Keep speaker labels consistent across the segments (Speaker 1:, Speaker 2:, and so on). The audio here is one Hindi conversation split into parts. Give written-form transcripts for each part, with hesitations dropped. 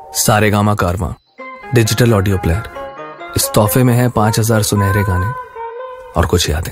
Speaker 1: सारेगामा कारवां डिजिटल ऑडियो प्लेयर। इस तोहफे में है 5000 सुनहरे गाने और कुछ यादें।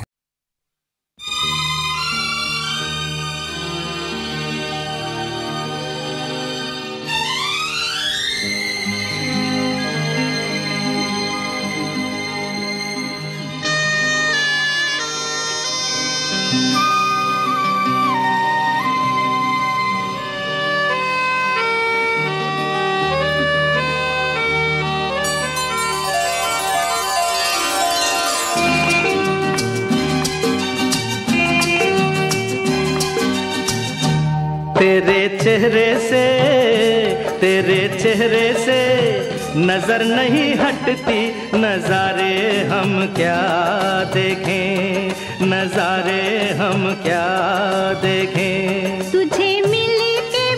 Speaker 2: तेरे चेहरे से नजर नहीं हटती, नजारे हम क्या देखें, नजारे हम क्या देखें।
Speaker 3: तुझे मिल के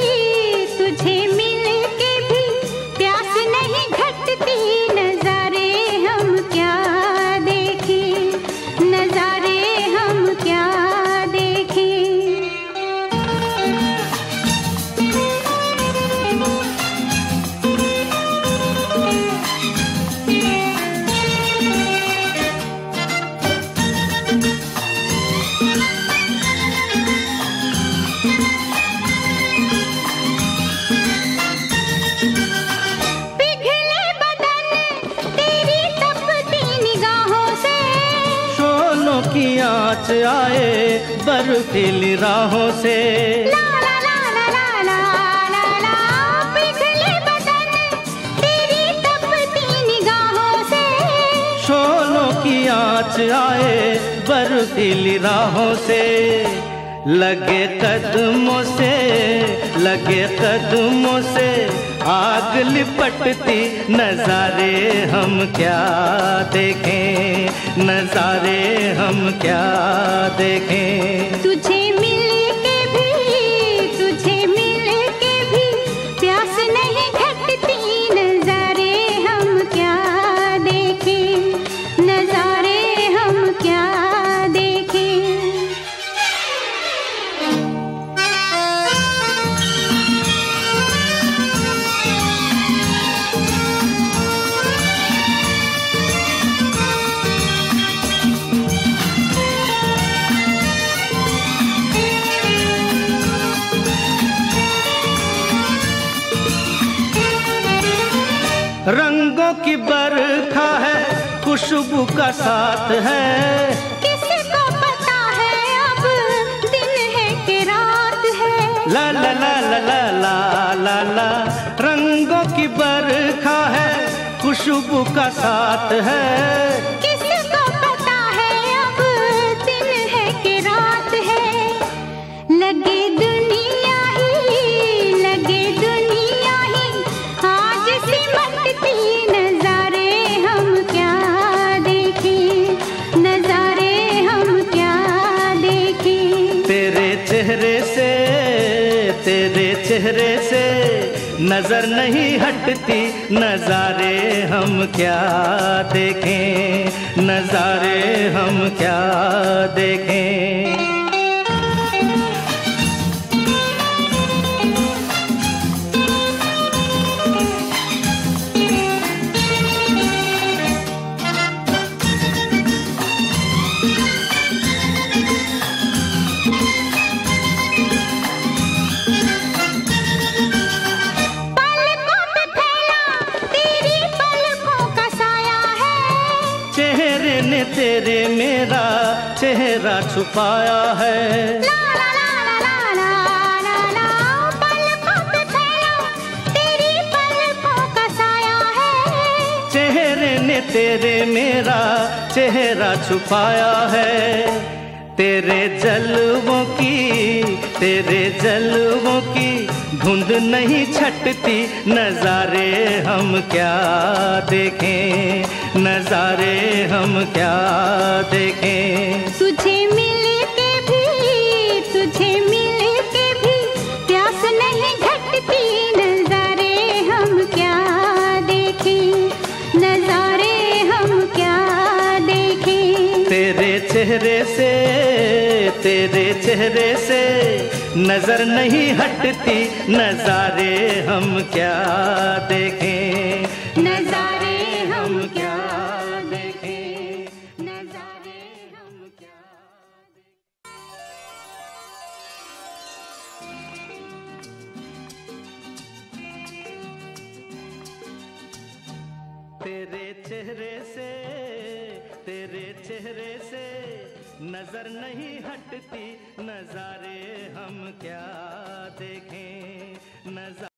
Speaker 3: भी प्यास नहीं घटती, नजारे हम क्या देखें, नजारे हम क्या देखें।
Speaker 2: की आँच आए बर्फीली राहों से,
Speaker 3: ला ला ला ला ला ला ला ला, पिघले बदन तेरी तपती निगाहों से।
Speaker 2: शोलों की आँच आए बर्फीली राहों से, लगे कदमों से आग लिपटती, नजारे हम क्या देखें, नजारे हम क्या देखें।
Speaker 3: तुझे मिल के भी प्यास नहीं घटती, नजारे हम क्या देखें, नजारे हम क्या देखें।
Speaker 2: रंगों की बरखा है, खुशबू का साथ है,
Speaker 3: किसको पता है अब दिन है कि रात है।
Speaker 2: ला ला ला ला ला ला ला ला, रंगों की बरखा है, खुशबू का साथ है,
Speaker 3: किसको पता है अब दिन है कि रात है। लगे दुनिया ही आज सिमटती, नजारे हम क्या देखें, नजारे हम क्या देखें।
Speaker 2: तेरे चेहरे से नजर नहीं हटती, नजारे हम क्या देखें, नजारे हम क्या देखें। तेरे मेरा चेहरा छुपाया है,
Speaker 3: ला ला ला ला ला ला ला, पलकों पे फैला तेरी पलकों का साया है।
Speaker 2: चेहरे ने तेरे मेरा चेहरा छुपाया है, तेरे जलवों की धुंध नहीं छटती, नजारे हम क्या देखें, नजारे हम क्या देखें।
Speaker 3: तुझे मिल के भी प्यास नहीं घटती, नजारे हम क्या देखें, नजारे हम क्या देखें।
Speaker 2: तेरे चेहरे से तेरे चेहरे से नजर नहीं हटती, नजारे हम क्या देखें, नजारे हम क्या देखें, नजारे हम क्या तेरे चेहरे से नजर नहीं हटती, नजारे हम क्या देखें, नजारे